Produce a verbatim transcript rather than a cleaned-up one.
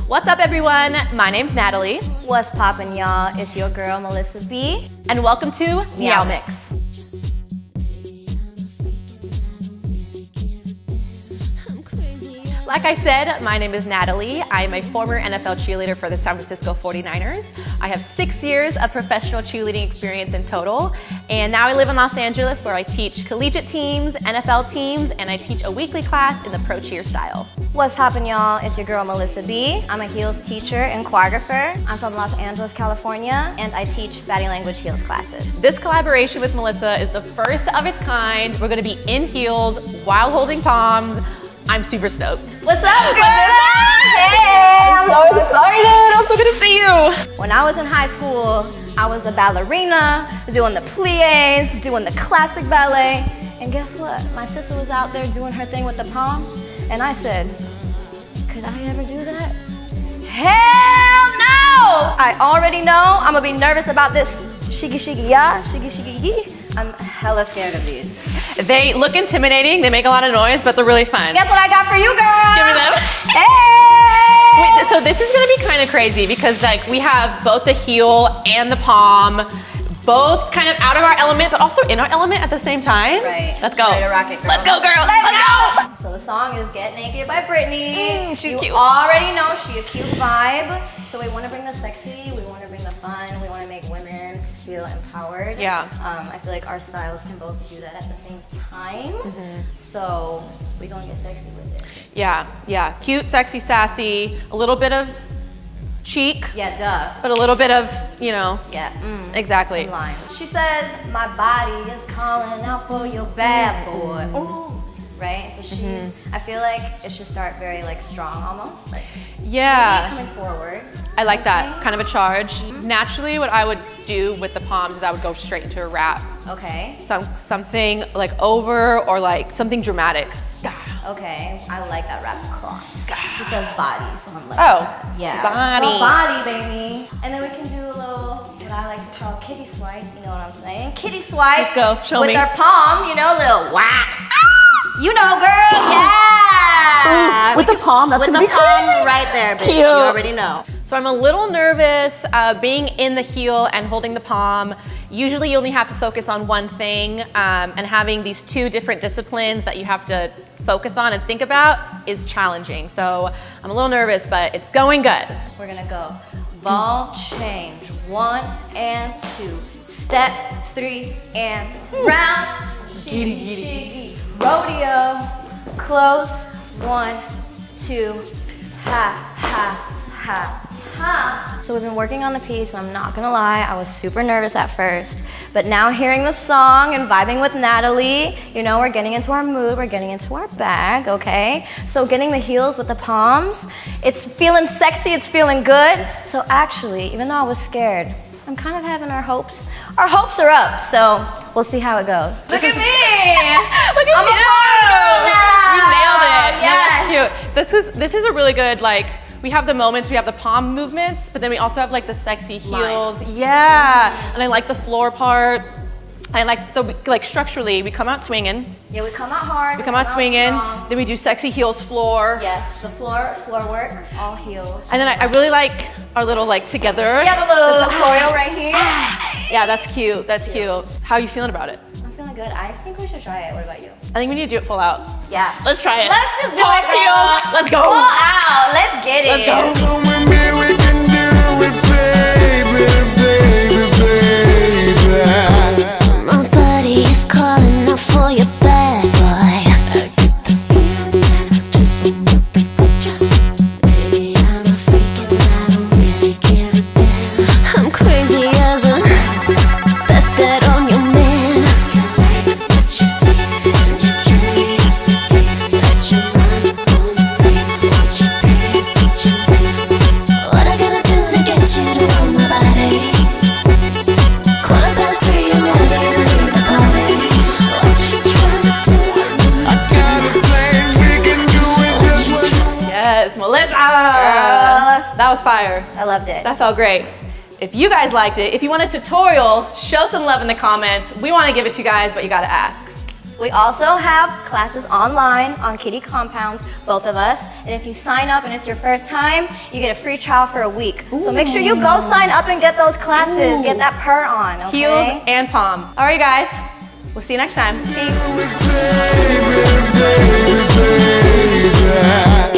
What's up, everyone? My name's Natalie. What's poppin', y'all? It's your girl, Melissa B. And welcome to Meow Mix. Like I said, my name is Natalie. I am a former N F L cheerleader for the San Francisco forty-niners. I have six years of professional cheerleading experience in total. And now I live in Los Angeles, where I teach collegiate teams, N F L teams, and I teach a weekly class in the pro cheer style. What's poppin', y'all? It's your girl, Melissa B. I'm a heels teacher and choreographer. I'm from Los Angeles, California, and I teach body language heels classes. This collaboration with Melissa is the first of its kind. We're gonna be in heels while holding palms. I'm super stoked. What's up, girl? Hey, I'm so excited. I'm so good to see you. When I was in high school, I was a ballerina, doing the plies, doing the classic ballet. And guess what? My sister was out there doing her thing with the palm. And I said, could I ever do that? Hell no! I already know I'm gonna be nervous about this shiggy shiggy ya, shiggy shiggy yee. I'm hella scared of these. They look intimidating, they make a lot of noise, but they're really fun. Guess what I got for you, girl? Give me them. Hey! Wait, so this is gonna be kind of crazy because like we have both the heel and the palm, both kind of out of our element, but also in our element at the same time. Right. Let's go. Ready to rock it, girl. Let's go, girl. Let's, Let's go. So the song is Get Naked by Britney. Mm, she's you cute. already know she a cute vibe. So we want to bring the sexy, we want to bring the fun, we want to make women feel empowered. Yeah. Um, I feel like our styles can both do that at the same time. Mm-hmm. So we gonna get sexy with it. Yeah, yeah. Cute, sexy, sassy, a little bit of cheek. Yeah, duh. But a little bit of, you know. Yeah, mm, exactly. some lines. She says, my body is calling out for your bad boy. Ooh. Right? So she's, mm-hmm. I feel like it should start very like strong almost. Like, yeah. coming forward. I like that, kind of a charge. Mm-hmm. Naturally, what I would do with the palms is I would go straight into a rap. Okay. Some, something like over or like something dramatic. Okay, I like that rap cross. She says body, so I'm like, oh, that. Yeah. Body. Well, body, baby. And then we can do a little, what I like to call kitty swipe, you know what I'm saying? Kitty swipe. Let's go, show with me. With our palm, you know, little whack. You know, girl, yeah! Ooh, with the palm, that's With gonna the be palm crazy. right there, bitch, Cute. you already know. So I'm a little nervous uh, being in the heel and holding the palm. Usually you only have to focus on one thing, um, and having these two different disciplines that you have to focus on and think about is challenging. So I'm a little nervous, but it's going good. We're gonna go ball change, one and two, step three and round, shiggy shiggy, rodeo, close, one, two, ha ha ha. Huh. So we've been working on the piece, and I'm not gonna lie, I was super nervous at first, but now hearing the song and vibing with Natalie, you know, we're getting into our mood, we're getting into our bag, okay? So getting the heels with the palms, it's feeling sexy, it's feeling good. So actually, even though I was scared, I'm kind of having our hopes, our hopes are up, so we'll see how it goes. Look at me! Look at I'm you! a farm girl now! You nailed it! Yes. No, that's cute. This is, this is a really good, like, we have the moments, we have the palm movements, but then we also have like the sexy heels. Lines. Yeah, mm-hmm. And I like the floor part. I like, so we, like structurally, we come out swinging. Yeah, we come out hard. We come out swinging, strong. then we do sexy heels floor. Yes, the floor, floor work, all heels. And then I, I really like our little like together. Yeah, the little choreo right here. Yeah, that's cute, that's cute. How are you feeling about it? I'm feeling good. I think we should try it. What about you? I think we need to do it full out. Yeah. Let's try it. Let's just do Palm it, to you. girl. Let's go. Full out. Let's get Let's it. go. Come with me, we can do it, baby, baby, baby. My body is calling out for your bad boy. I get the feeling that I just want to baby, I'm a freak and I don't really give a damn. I'm crazy as a bet that on your man. I feel like what you see and your curiosity. Set your mind on free. Won't you pay attention, please? What I gotta do to get you to want my body? Quarter past three, I'm ready to leave the party. What you trying to do? I got a plan, we can do it just one. Yes, Melissa. Girl. That was fire. I loved it. That felt great. If you guys liked it, if you want a tutorial, show some love in the comments. We want to give it to you guys, but you gotta ask. We also have classes online on Kitty Compounds, both of us. And if you sign up and it's your first time, you get a free trial for a week. Ooh. So make sure you go sign up and get those classes. Ooh. Get that purr on, okay? Heels and palm. All right, guys. We'll see you next time. Peace. Baby, baby, baby.